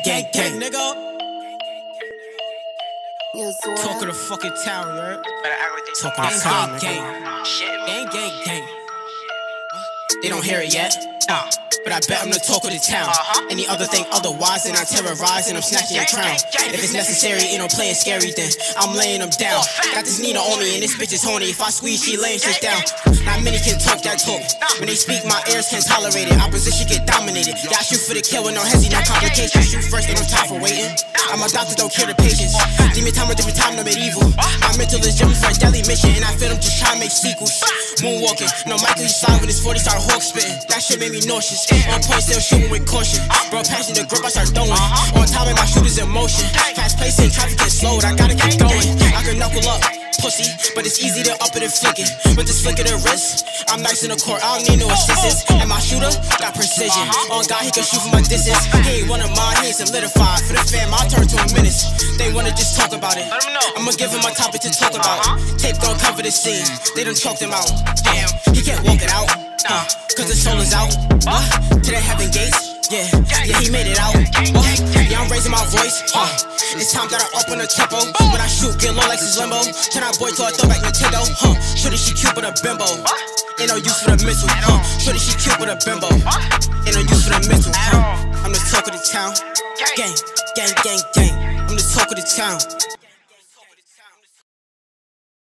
gang, gang, nigga. Talk of the fucking town, you heard? Talk of the town, gang, gang, gang. They don't hear it yet. But I bet I'm the talk of the town. Any other thing otherwise, then I terrorize and I'm snatching your crown. If it's necessary, ain't no playing scary, then I'm laying them down. Got this Nina on me and this bitch is horny. If I squeeze, she laying shit down. Not many can talk that talk. When they speak, my ears can't tolerate it. Opposition get dominated. Yeah, I shoot for the kill with no hesitation, no complications. Shoot first, ain't no time for waiting. I'm a doctor, don't cure the patients. Give me time, no medieval. My mental is jumping for a deadly mission, and I feel them just trying to make sequels. Moonwalking, no Michael, he slide with his 40, start hawk spitting. That shit made me nauseous. On point, still shooting with caution. Bro, passing the grip, I start throwing. On time, and my shooters in motion. Fast pacing, traffic get slowed, I gotta keep going. I can knuckle up, pussy, but it's easy to up it and flick it. With this flick of the wrist, I'm nice in the court, I don't need no assistance. And my shooter got precision. On God, he can shoot from a distance. He ain't one of mine, he ain't solidified. For the fam, I'll turn to a menace. They wanna just talk about it. I'ma give him a topic to talk about. Tape gon' cover the scene, they done choked him out. Damn, he can't walk it out. Cause his soul is out. To the heaven gates. Yeah, he made it out. Yeah, I'm raising my voice. It's time that I up on the tempo. When I shoot, get low like his limbo. Turn out boy to a throwback Nintendo. Shorty, she cute with a bimbo. Ain't no use for the missile. Shorty, she cute with a bimbo. Ain't no use for the missile. I'm the talk of the town. Gang, gang, gang, gang. I'm the talk of the town.